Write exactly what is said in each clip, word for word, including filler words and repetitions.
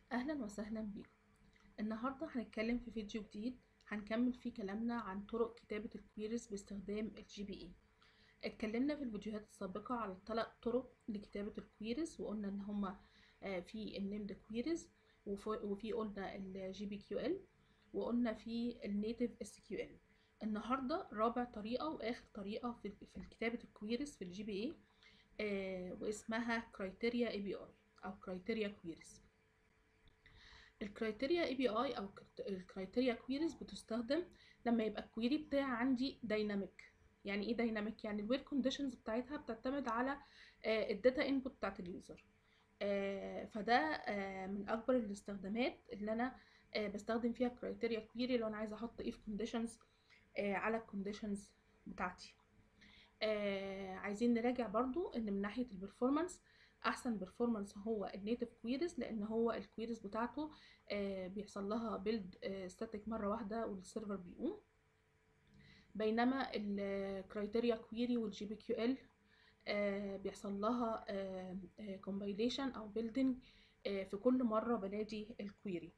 اهلا وسهلا بيكم. النهارده هنتكلم في فيديو جديد هنكمل فيه كلامنا عن طرق كتابة الكويريز باستخدام الجي بي اي. اتكلمنا في الفيديوهات السابقة على الثلاث طرق لكتابة الكويريز، وقلنا ان هما آه، في النيمد كويريز، وفي قلنا الجي بي كيو ال، وقلنا في النيتيف اس كيو ال. النهارده رابع طريقة واخر طريقة في في كتابة الكويريز في الجي بي اي، واسمها كرايتيريا اي بي اي او كرايتيريا كويريز. الكرايتيريا اي بي اي او الكرايتيريا كويريز بتستخدم لما يبقى الكويري بتاعي عندي دايناميك. يعني ايه دايناميك؟ يعني الوير كونديشنز بتاعتها بتعتمد على الداتا انبوت بتاعت اليوزر. فده آه، من اكبر الاستخدامات اللي انا آه، بستخدم فيها كرايتيريا كويري لو انا عايزه احط اف كونديشنز على الكونديشنز بتاعتي. آه عايزين نراجع برضو ان من ناحية البرفورمانس احسن برفورمانس هو النيتف كويريز، لان هو الكويريز بتاعته آه بيحصل لها بيلد آه ستاتيك مرة واحدة والسيرفر بيقوم، بينما الكرايتيريا كويري والجي بي كيو ال آه بيحصل لها كومبايليشن او بيلدينج آه في كل مرة بنادي الكويري.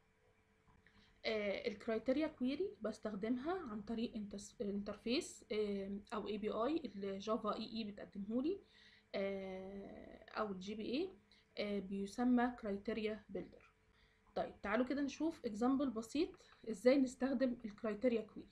آه الكرايتيريا كويري بستخدمها عن طريق انترفيس آه او اي بي اي الجافا اي اي بتقدمهولي، آه او الجي بي اي آه بيسمى كرايتيريا بيلدر. طيب تعالوا كده نشوف اكزامبل بسيط ازاي نستخدم الكرايتيريا كويري.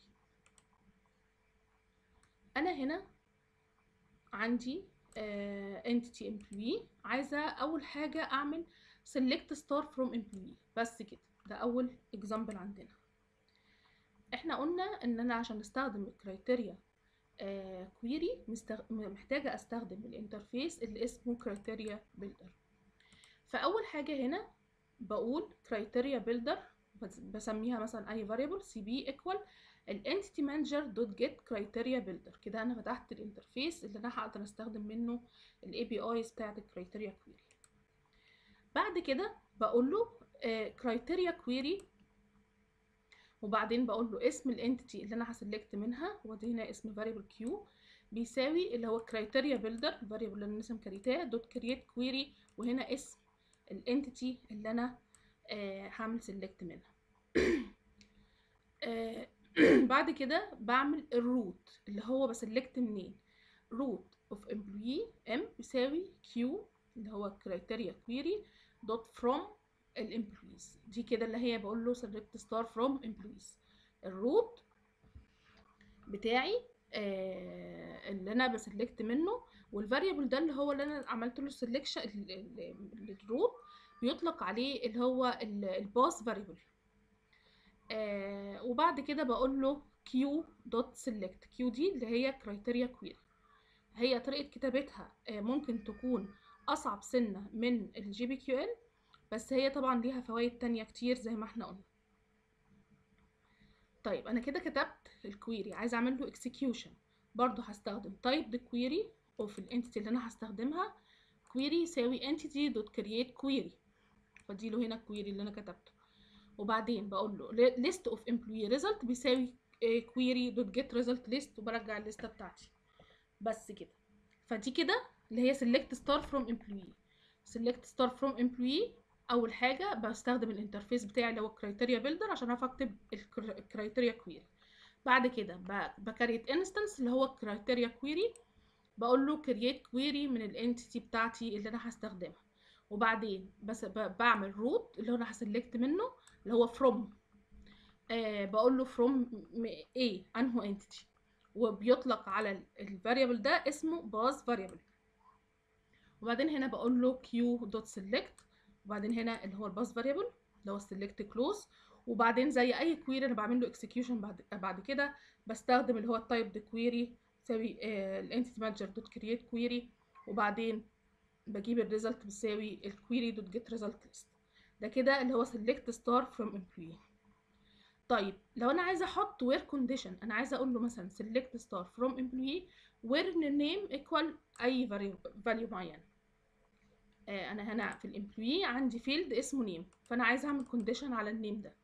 انا هنا عندي آه entity employee، عايزه اول حاجه اعمل select star from employee، بس كده. ده اول اكزامبل عندنا. احنا قلنا ان انا عشان استخدم الكرايتيريا كويري محتاجه استخدم الانترفيس اللي اسمه كرايتيريا بيلدر. فاول حاجه هنا بقول كرايتيريا بيلدر، بسميها مثلا اي variable سي بي equal الانتيتي مانجر دوت جيت كرايتيريا بيلدر. كده انا فتحت الانترفيس اللي انا هقدر استخدم منه الاي بي ايز بتاعت الكرايتيريا كويري. بعد كده بقول له كرايتيريا كويري، وبعدين بقول له اسم الانتيتي اللي انا هسلكت منها، ودي هنا اسم variable q بيساوي اللي هو كرايتيريا بيلدر variable اللي انا اسم كريتاه دوت كرييت كويري، وهنا اسم الانتيتي اللي انا آه هعمل سلكت منها. آه بعد كده بعمل الروت اللي هو بسلكت منين. روت اوف امبلوي ام بيساوي q اللي هو كرايتيريا كويري دوت فروم الامبلويز. دي كده اللي هي بقول له select star from employees. الروت بتاعي آه اللي انا بسلكت منه، والفاريبل ده اللي هو اللي انا عملت له سelection الروت بيطلق عليه اللي هو الباس فاريبل. آه وبعد كده بقول له q دوت select. q دي اللي هي كرايتيريا كويري. هي طريقة كتابتها آه ممكن تكون اصعب سنة من الجي بي كيو ال، بس هي طبعا ليها فوائد تانية كتير زي ما احنا قلنا. طيب انا كده كتبت الكويري، عايزه اعمل له اكسكيوشن. برضو هستخدم type the query of الانتيتي اللي انا هستخدمها query يساوي entity dot create query، فدي له هنا الكويري اللي انا كتبته. وبعدين بقول له list of employee result بيساوي query dot get result list، وبرجع الليسته بتاعتي. بس كده. فدي كده اللي هي select star from employee. select star from employee اول حاجه بستخدم الانترفيس بتاعي اللي هو الكرايتيريا بيلدر عشان اعرف اكتب الكرايتيريا كويري. بعد كده بكريت انستنس اللي هو الكرايتيريا كويري، بقول له كرييت كويري من الانتيتي بتاعتي اللي انا هستخدمها. وبعدين بس بعمل روت اللي هو انا هسلكت منه اللي هو فروم، آه بقول له فروم ايه انهو انتيتي، وبيطلق على الفاريبل ده اسمه باز فاريبل. وبعدين هنا بقول له q دوت سيلكت، وبعدين هنا اللي هو الباس فاريبل اللي هو السيلكت كلوز. وبعدين زي اي كويري انا بعمل له اكسكيوشن بعد بعد كده بستخدم اللي هو التايب دي كويري تساوي الانتيتي مانجر دوت كرييت كويري، وبعدين بجيب الريزلت بتساوي الكويري دوت جيت ريزلت ليست. ده كده اللي هو سيلكت ستار فروم امبلوي. طيب لو انا عايزه احط وير كونديشن، انا عايزه اقول له مثلا سيلكت ستار فروم امبلوي وير نيم ايكوال اي فاليو معين. انا هنا في الامبلوي عندي فيلد اسمه نيم، فانا عايزه اعمل كونديشن على النيم ده.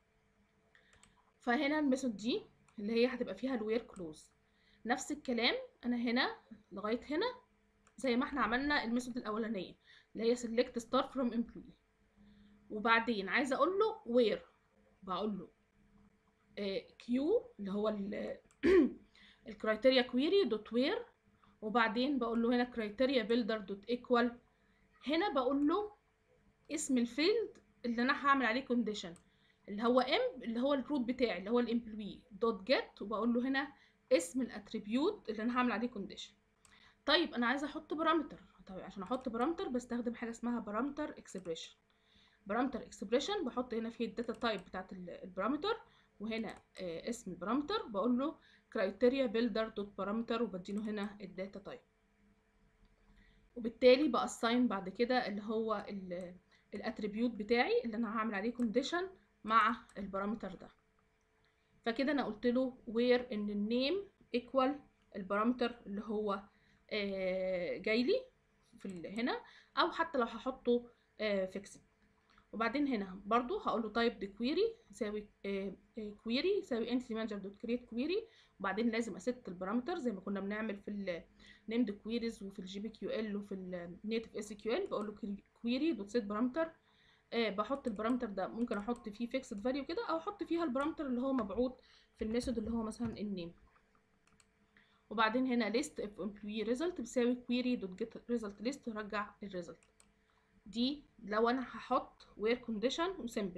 فهنا الميثود دي اللي هي هتبقى فيها الوير كلوز. نفس الكلام انا هنا لغايه هنا زي ما احنا عملنا الميثود الاولانيه اللي هي select star from employee. وبعدين عايزه اقول له وير، بقول له كيو اللي هو الكرايتيريا كويري دوت وير، وبعدين بقول له هنا كرايتيريا بيلدر دوت ايكوال. هنا بقول له اسم الفيلد اللي انا هعمل عليه كونديشن اللي هو ام اللي هو الروت بتاعي اللي هو الامبلوي دوت جيت، وبقول له هنا اسم الاتريبيوت اللي انا هعمل عليه كونديشن. طيب انا عايزه احط بارامتر. طيب عشان احط بارامتر بستخدم حاجه اسمها بارامتر اكسبريشن. بارامتر اكسبريشن بحط هنا فيه الداتا تايب بتاعت البارامتر، وهنا آه اسم البارامتر بقول له كرايتيريا بيلدر دوت بارامتر، وبديله هنا الداتا تايب. وبالتالي باساين بعد كده اللي هو الاتريبيوت بتاعي اللي انا هعمل عليه كونديشن مع البارامتر ده. فكده انا قلت له وير ان النيم ايكوال البارامتر اللي هو آه جاي لي في هنا، او حتى لو هحطه آه فيكسد. وبعدين هنا برضو هقول له تايب دي كويري يساوي كويري يساوي انتيتي مانجر دوت كريت كويري، وبعدين لازم اسيت البارامتر زي ما كنا بنعمل في النيمد كويريز وفي الجي بي كيو ال وفي النيتف اس كيو ال. بقول له كويري دوت سيت بارامتر، آه بحط البارامتر ده ممكن احط فيه فيكسد فاليو كده، او احط فيها البارامتر اللي هو مبعوث في الميثود اللي هو مثلا النيم. وبعدين هنا list of employee result بيساوي query dot get result list ترجع الريزلت. دي لو انا هحط where condition وسمبل.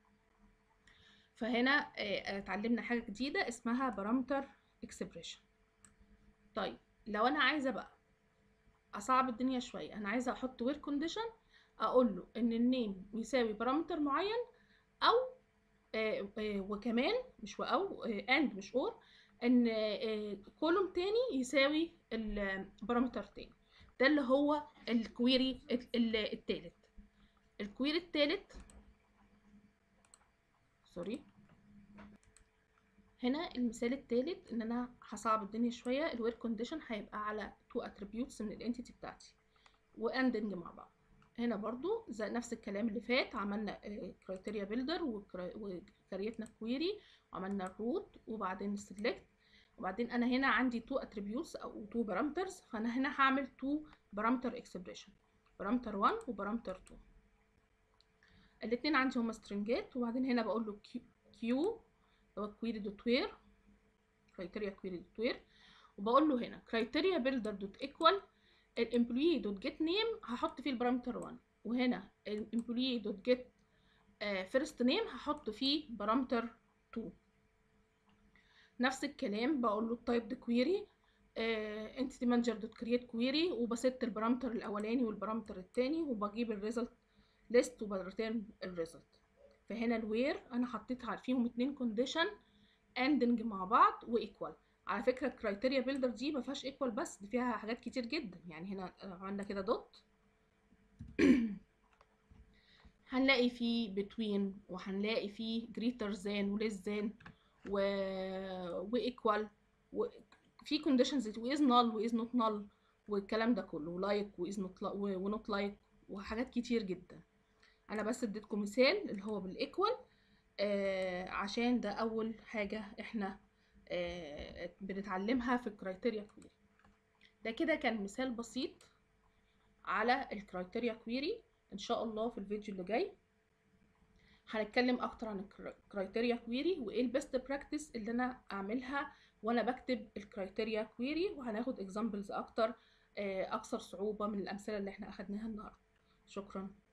فهنا آه اتعلمنا حاجه جديده اسمها بارامتر اكسبريشن. طيب لو انا عايزه بقى اصعب الدنيا شويه، انا عايزه احط where condition اقول له ان النيم يساوي بارامتر معين، او آه آه وكمان مش او اند مش اور ان كولوم تاني يساوي البارامتر تاني. ده اللي هو الكويري التالت. الكويري التالت سوري هنا المثال التالت ان انا هصعب الدنيا شويه. الوير كونديشن هيبقى على تو اتريبيوتس من الانتيتي بتاعتي واندنج مع بعض. هنا برضو زي نفس الكلام اللي فات، عملنا كرايتيريا بيلدر وكريتنا كويري وعملنا الروت وبعدين السلكت، وبعدين انا هنا عندي تو اتريبيوتس او تو بارامترز، فانا هنا هعمل تو بارامتر اكسبريشن، بارامتر واحد وبارامتر اتنين. الاثنين عندي هما سترنجات، وبعدين هنا بقول له كيو اللي هو كويري دوت وير كرايتيريا كويري دوت وير، وبقول له هنا كرايتيريا بيلدر دوت ايكوال الامبلوي دوت جيت نيم هحط فيه البارامتر واحد، وهنا الامبلوي دوت جيت فيرست نيم هحط فيه بارامتر اتنين. نفس الكلام بقول له التايب دي كويري انتيتي مانجر دوت كرييت كويري، وبست البارامتر الاولاني والبارامتر الثاني، وبجيب الريزلت ليست وبريتيرن الريزلت. فهنا الوير انا حطيت فيهم اتنين كونديشن اندنج مع بعض وايكوال. على فكره الكرايتيريا بيلدر دي ما فيهاش ايكوال بس، دي فيها حاجات كتير جدا. يعني هنا عندنا كده دوت هنلاقي فيه between، وهنلاقي فيه greater than و less than و و equal، وفي conditions و is null و is not null والكلام ده كله، like و is not و not like وحاجات كتير جدا. انا بس اديتكم مثال اللي هو بالايكوال آه عشان ده اول حاجه احنا آه بنتعلمها في الكرايتيريا كويري. ده كده كان مثال بسيط على الكرايتيريا كويري. ان شاء الله في الفيديو اللي جاي هنتكلم اكتر عن الكرايتيريا كويري وايه البيست براكتس اللي انا اعملها وانا بكتب الكرايتيريا كويري، وهناخد اكزامبلز اكتر آه اكثر صعوبه من الامثله اللي احنا اخدناها النهارده. شكرا.